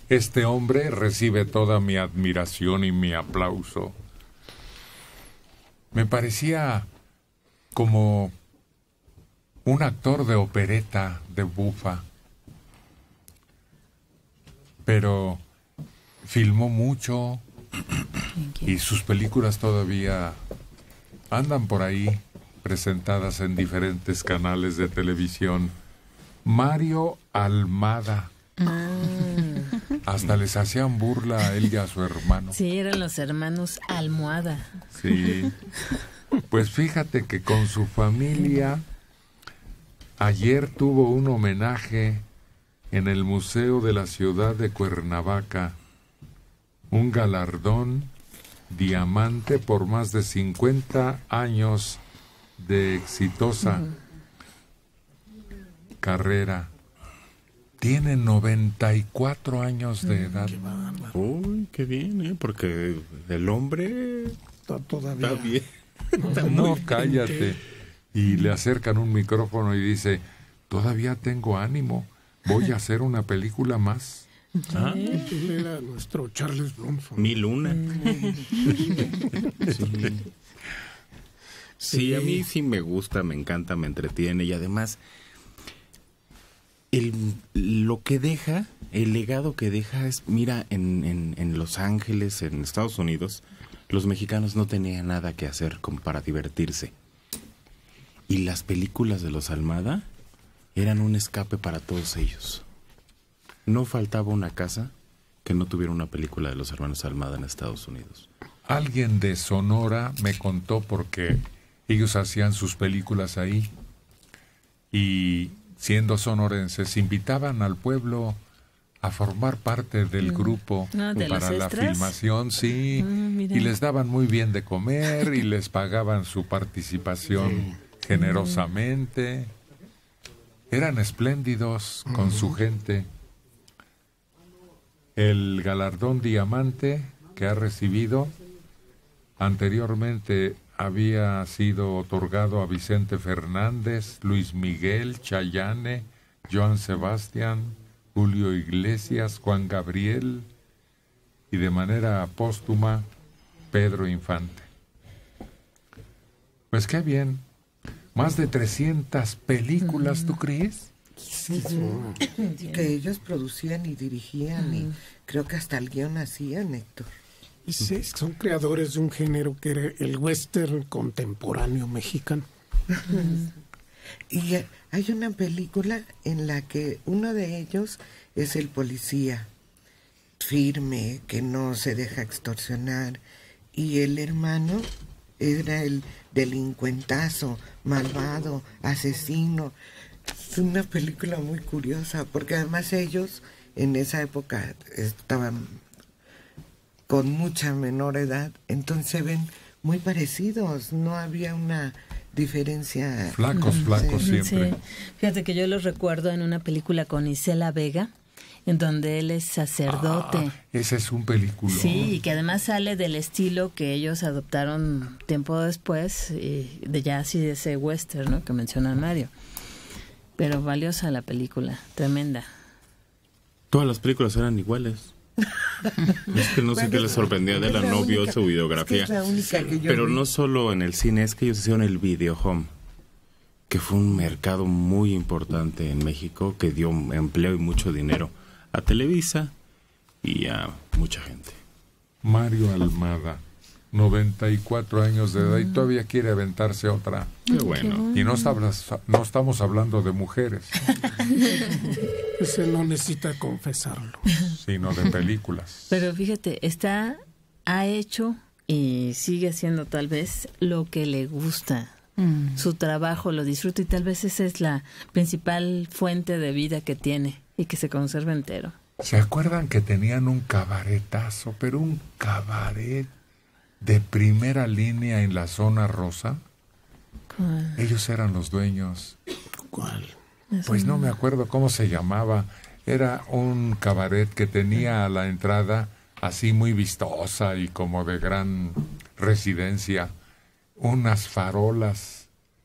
este hombre recibe toda mi admiración y mi aplauso. Me parecía como un actor de opereta, de bufa, pero filmó mucho y sus películas todavía andan por ahí, presentadas en diferentes canales de televisión. Mario Almada. Hasta les hacían burla a él y a su hermano. Sí, eran los hermanos Almohada. Sí. Pues fíjate que con su familia ayer tuvo un homenaje en el Museo de la Ciudad de Cuernavaca, un galardón diamante por más de 50 años de exitosa carrera. Tiene 94 años de edad. Uy, qué bien, porque el hombre todavía está bien. No, cállate. Y le acercan un micrófono y dice, todavía tengo ánimo, voy a hacer una película más. Él era nuestro Charles Bronson. Mi luna. Sí, a mí sí me gusta, me encanta, me entretiene y además lo que deja, el legado que deja es, mira, en Los Ángeles, en Estados Unidos, los mexicanos no tenían nada que hacer como para divertirse. Y las películas de los Almada eran un escape para todos ellos. No faltaba una casa que no tuviera una película de los hermanos Almada en Estados Unidos. Alguien de Sonora me contó porque ellos hacían sus películas ahí y siendo sonorenses invitaban al pueblo a formar parte del grupo para la filmación, sí, y les daban muy bien de comer y les pagaban su participación generosamente. Eran espléndidos con su gente. El galardón diamante que ha recibido anteriormente había sido otorgado a Vicente Fernández, Luis Miguel, Chayanne, Joan Sebastián, Julio Iglesias, Juan Gabriel y de manera póstuma Pedro Infante. Pues qué bien, más de 300 películas, ¿tú crees? Sí, que ellos producían y dirigían y creo que hasta el guión hacían, Héctor. Sí, son creadores de un género que era el western contemporáneo mexicano. Y hay una película en la que uno de ellos es el policía firme, que no se deja extorsionar, y el hermano era el delincuentazo, malvado, asesino. Es una película muy curiosa, porque además ellos en esa época estaban con mucha menor edad, entonces se ven muy parecidos, no había una diferencia. Flacos siempre. Sí. Fíjate que yo los recuerdo en una película con Isela Vega, en donde él es sacerdote. Ese es un película. Sí, y que además sale del estilo que ellos adoptaron tiempo después, de ya así de ese western, ¿no?, que menciona Mario. Pero valiosa la película, tremenda. Todas las películas eran iguales. Es que no sé qué les sorprendía de la novia su videografía. Es la única que yo Pero vi. no solo en el cine, es que ellos hicieron el video home, que fue un mercado muy importante en México, que dio empleo y mucho dinero a Televisa y a mucha gente. Mario Almada, 94 años de edad y todavía quiere aventarse otra. Qué bueno. Y no estamos hablando de mujeres, Ese no necesita confesarlo. sino de películas. Pero fíjate, ha hecho y sigue haciendo tal vez lo que le gusta. Su trabajo lo disfruta y tal vez esa es la principal fuente de vida que tiene y que se conserva entero. ¿Se acuerdan que tenían un cabaretazo, pero un cabaret de primera línea en la zona rosa? ¿Cuál? Ellos eran los dueños. ¿Cuál? Pues no me acuerdo cómo se llamaba. Era un cabaret que tenía a la entrada así muy vistosa y como de gran residencia, unas farolas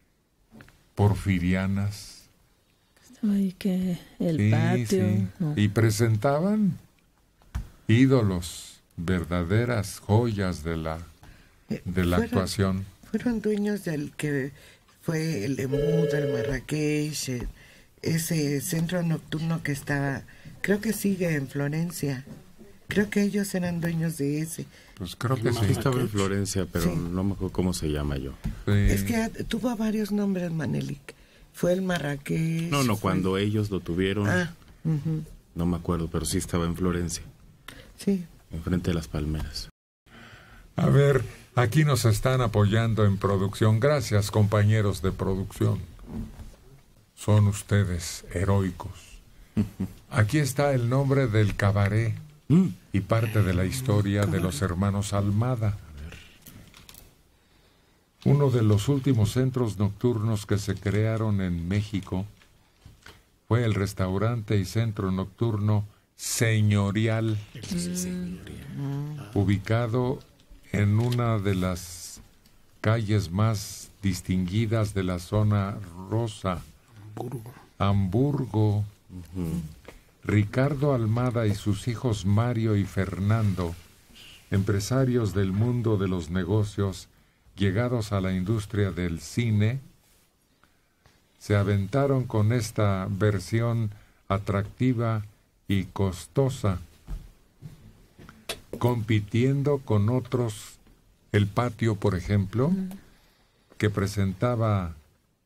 porfirianas. Estaba ahí que el Sí, patio. sí. No. Y presentaban ídolos, verdaderas joyas de la actuación. Fueron dueños del que fue el Embudo, el Marrakech, ese centro nocturno que estaba, creo que sigue en Florencia. Creo que ellos eran dueños de ese. Pues creo que sí. Estaba en Florencia, pero sí. no me acuerdo cómo se llama yo. Es que tuvo varios nombres, Manelik. Fue el Marrakech. No, cuando ellos lo tuvieron, uh-huh. No me acuerdo, pero sí estaba en Florencia. Sí. Enfrente de las palmeras. A ver, aquí nos están apoyando en producción. Gracias, compañeros de producción. Son ustedes heroicos. Aquí está el nombre del cabaret y parte de la historia de los hermanos Almada. Uno de los últimos centros nocturnos que se crearon en México fue el restaurante y centro nocturno Señorial, ubicado en una de las calles más distinguidas de la zona rosa, Hamburgo. Ricardo Almada y sus hijos Mario y Fernando, empresarios del mundo de los negocios, llegados a la industria del cine, se aventaron con esta versión atractiva y costosa, compitiendo con otros. El Patio, por ejemplo, que presentaba...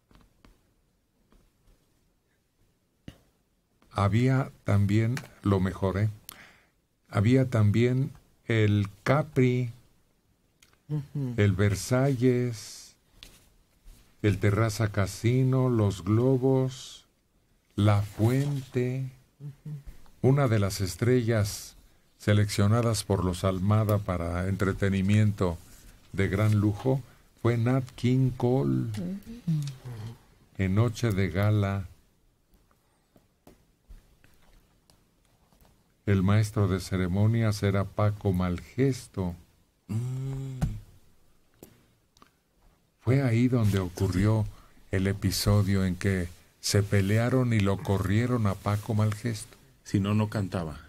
Había también, lo mejor, había también el Capri, el Versalles, el Terraza Casino, los Globos, La Fuente. Una de las estrellas seleccionadas por los Almada para entretenimiento de gran lujo fue Nat King Cole, en Noche de Gala. El maestro de ceremonias era Paco Malgesto. Fue ahí donde ocurrió el episodio en que se pelearon y lo corrieron a Paco Malgesto. Si no, no cantaba.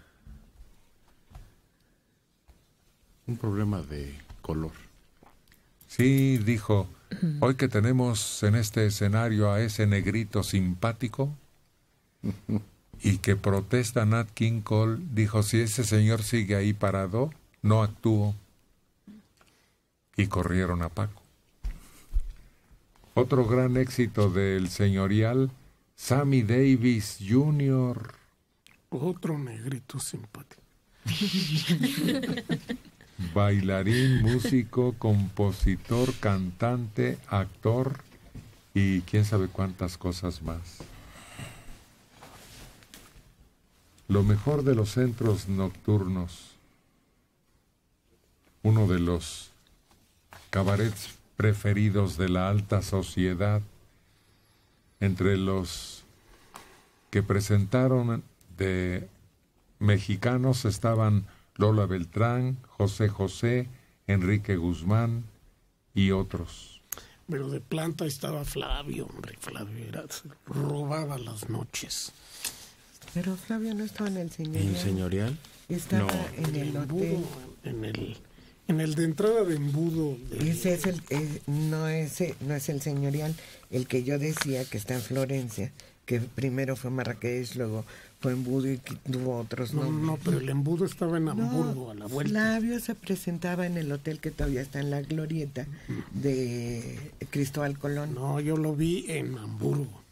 Un problema de color. Sí, dijo, hoy que tenemos en este escenario a ese negrito simpático y que protesta Nat King Cole, dijo, si ese señor sigue ahí parado, no actúo. Y corrieron a Paco. Otro gran éxito del Señorial, Sammy Davis Jr. Otro negrito simpático. Bailarín, músico, compositor, cantante, actor y quién sabe cuántas cosas más. Lo mejor de los centros nocturnos, uno de los cabarets preferidos de la alta sociedad, entre los que presentaron de mexicanos estaban Lola Beltrán, José José, Enrique Guzmán y otros. Pero de planta estaba Flavio, hombre, Flavio robaba las noches. Pero Flavio no estaba en el Señorial. ¿En Señorial? Estaba en el hotel. En el de entrada de Embudo. Ese es no es el Señorial, el que yo decía que está en Florencia, que primero fue Marrakech, luego fue Embudo y tuvo otros nombres. No, pero el Embudo estaba en Hamburgo, a la vuelta. Flavio se presentaba en el hotel que todavía está en la glorieta de Cristóbal Colón. No, yo lo vi en Hamburgo.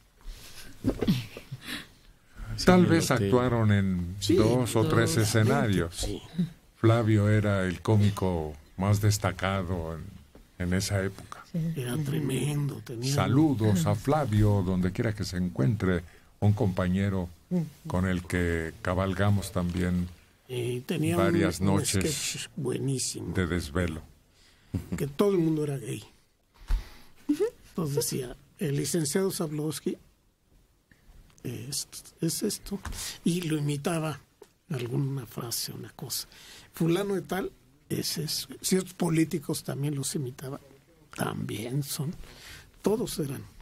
Tal vez actuaron en 2 o 3 escenarios. Sí. Flavio era el cómico más destacado en esa época. Era tremendo. Saludos a Flavio, donde quiera que se encuentre, un compañero con el que cabalgamos también tenía varias un noches sketch buenísimo de desvelo. Que todo el mundo era gay. Entonces decía, el licenciado Zablowski es esto, y lo imitaba alguna frase, una cosa. Fulano de tal es eso. Ciertos políticos también los imitaba, también todos eran